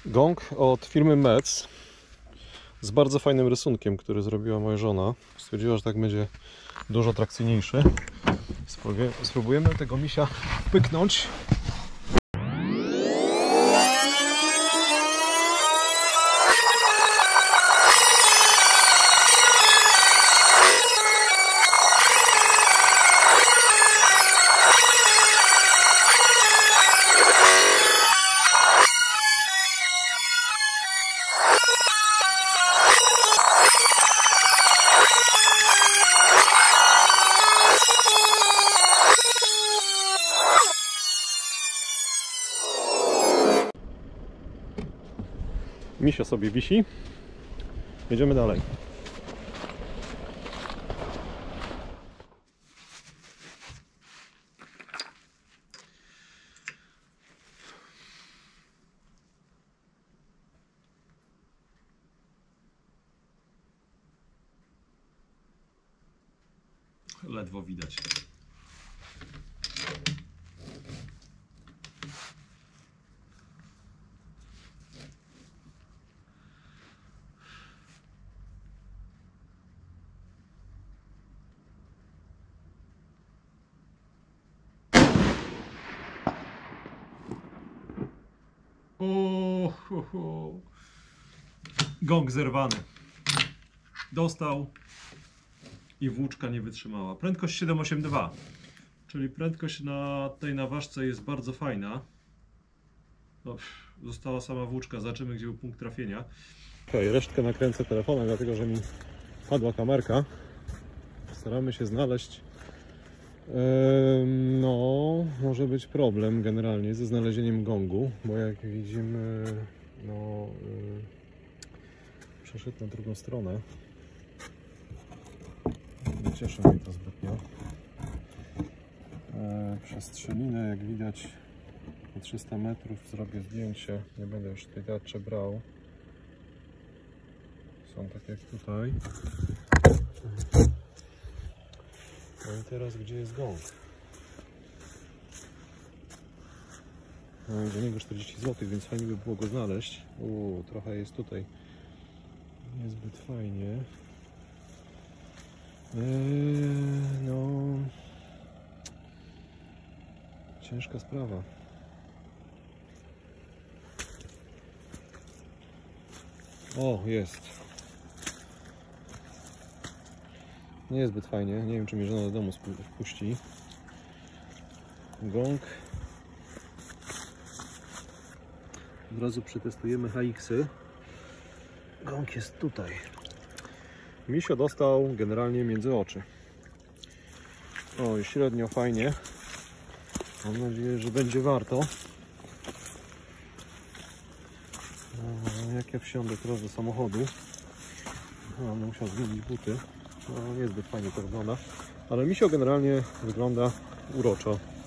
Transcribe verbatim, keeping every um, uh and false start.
Gong od firmy Metz z bardzo fajnym rysunkiem, który zrobiła moja żona. Stwierdziła, że tak będzie dużo atrakcyjniejszy. Spróbujemy tego misia pyknąć. Misia sobie wisi. Jedziemy dalej. Ledwo widać. O, ho, ho. Gong zerwany. Dostał i włóczka nie wytrzymała. Prędkość siedem osiem dwa, czyli prędkość na tej naważce jest bardzo fajna. No, została sama włóczka, zobaczymy, gdzie był punkt trafienia. Okay, resztkę nakręcę telefonem, dlatego że mi padła kamerka. Staramy się znaleźć. No, może być problem generalnie ze znalezieniem gongu, bo jak widzimy, no, przeszedł na drugą stronę. Nie cieszy mnie to zbytnio. Przestrzelinę, jak widać, po trzysta metrów zrobię zdjęcie. Nie będę już tej tarczy brał. Są tak jak tutaj. No i teraz gdzie jest gong? No, za niego czterdzieści złotych, więc fajnie by było go znaleźć. Uuu, trochę jest tutaj niezbyt fajnie. Eee, no... Ciężka sprawa. O, jest. Nie jest zbyt fajnie. Nie wiem, czy mnie żona do domu wpuści. Gong. Od razu przetestujemy H X-y. Gong jest tutaj. Misio dostał generalnie między oczy. O, i średnio fajnie. Mam nadzieję, że będzie warto. O, jak ja wsiądę teraz do samochodu. O, będę musiał zmienić buty. No, niezbyt fajnie to wygląda. Ale misio generalnie wygląda uroczo.